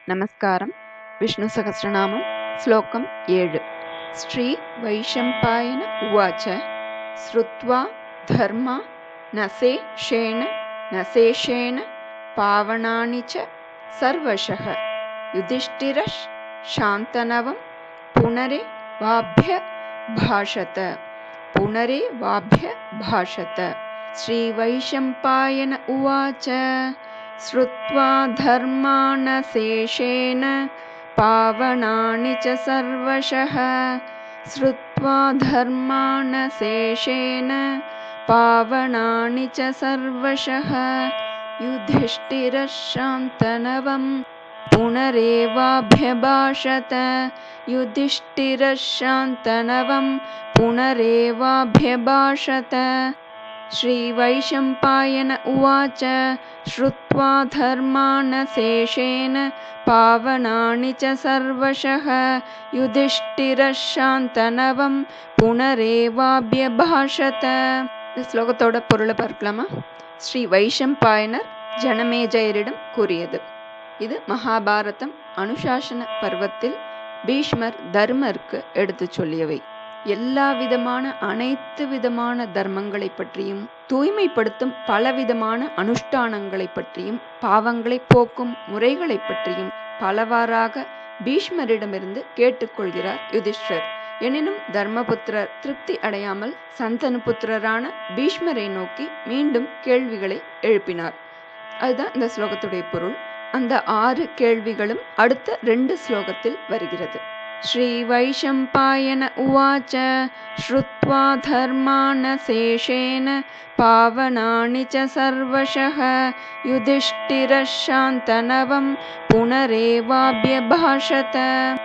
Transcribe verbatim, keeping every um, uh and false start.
नमस्कारं विष्णुसहस्रनामं श्लोकम् एळु श्री वैशम्पायन उवाच श्रुत्वा धर्मा न शेषेण न शेषेण पावनानि च सर्वशः युधिष्ठिरः शान्तनवं पुनरेवाभ्यभाषत पुनरेवाभ्यभाषत। श्री वैशम्पायन उवाच श्रुत्वा धर्मान् शेषेण पावनानि च सर्वशः श्रुत्वा धर्मान् शेषेण पावनानि च सर्वशः युधिष्ठिरः शान्तनवं पुनरेवाभ्यभाषत युधिष्ठिरः शान्तनवं पुनरेवाभ्यभाषत। श्री वैशम्पायन उवाच श्रुत्वा धर्मान् शेषेण पावनानि च सर्वशः युधिष्ठिरः शान्तनवं पुनरेवाभ्यभाषत। இந்த ஸ்லோகத்தோட பொருளை பார்க்கலாமா? ஸ்ரீ வைஷம்பாயனர் ஜனமேஜயரிடம் கூறியது. இது மகாபாரதம் அனுசாசன பர்வத்தில் பீஷ்மர் தர்மருக்கு எடுத்து சொல்லியவை. எல்லா விதமான அனைத்து விதமான தர்மங்களை பற்றியும் தூய்மைப்படுத்தும் பலவிதமான அனுஷ்டானங்களை பற்றியும் பாவங்களை போக்கும் முறைகளை பற்றியும் பலவாறாக பீஷ்மரிடமிருந்து கேட்டுக்கொள்கிறார் யுதிஷ்டர். எனினும் தர்மபுத்திரர் திருப்தி அடையாமல் சந்தனுபுத்திரரான பீஷ்மரை நோக்கி மீண்டும் கேள்விகளை எழுப்பினார். அதுதான் இந்த ஸ்லோகத்துடைய பொருள். அந்த ஆறு கேள்விகளும் அடுத்த ரெண்டு ஸ்லோகத்தில் வருகிறது. श्री वैशम्पायन उवाच श्रुत्वा धर्मान् शेषेण पावनानि च सर्वशः युधिष्ठिरः शान्तनवं पुनरेवाभ्यभाषत।